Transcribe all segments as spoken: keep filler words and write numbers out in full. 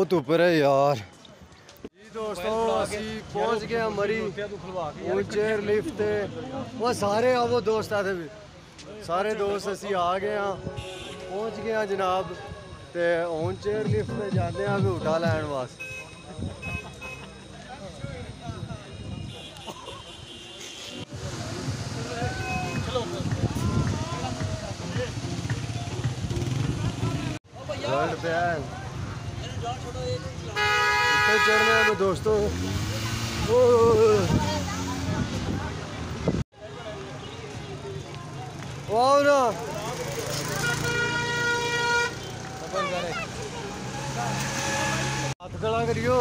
बहुत ऊपर है यार जी दोस्तों ਅਸੀਂ पहुंच गए हैं मरी वो चेयर लिफ्ट वो सारे आ वो दोस्त आते भी सारे दोस्त ਅਸੀਂ आ गए हैं पहुंच गए हैं जनाब ते हुन चेयर लिफ्ट ते जाते हैं झूटा लैन वास्ते वर्ल्ड बैंक चढ़ने में दोस्तों वाह ना हाथ खड़ा करियो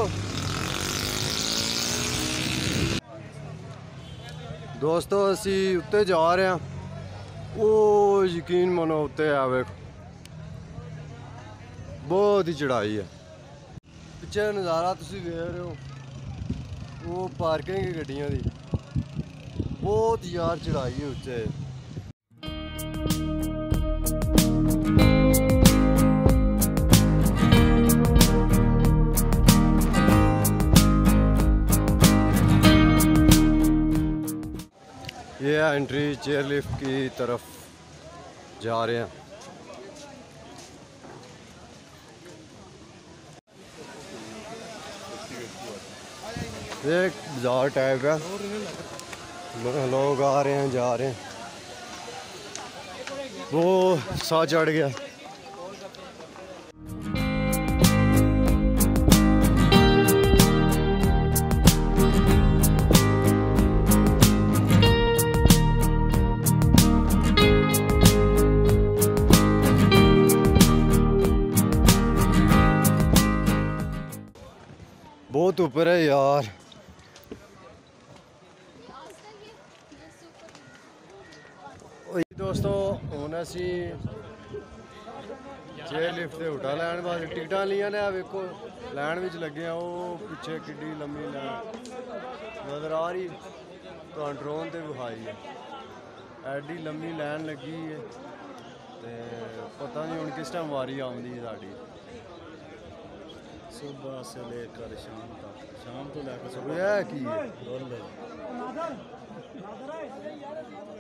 दोस्तों असी उत्ते जा रहे हैं वो यकीन मनो उत्ते है वेख बहुत ही चढ़ाई है पिछे नज़ारा तुसी देख रहे हो वो पार्किंग की गड्डियां दी बहुत यार चढ़ाई है उच्चे ये एंट्री चेयर लिफ्ट की तरफ जा रहे हैं एक बाजार टाइप है लोग आ रहे हैं जा रहे हैं वो सा चढ़ गया बहुत ऊपर है यार दोस्तों हुण असी चेयर लिफ्ट से उठा लैन वास्ते टिकटां लियां ने वेखो लैन विच लगे हैं वो पिछे किड्डी लम्मी लैन नज़र आ रही तो ड्रोन ते विखाई है एडी लम्मी लैन लगी है ते पता नहीं हुण किस टाइम वारी आउंदी साडी सुबह से लेकर शाम तक शाम तो लेकर सुबह है की है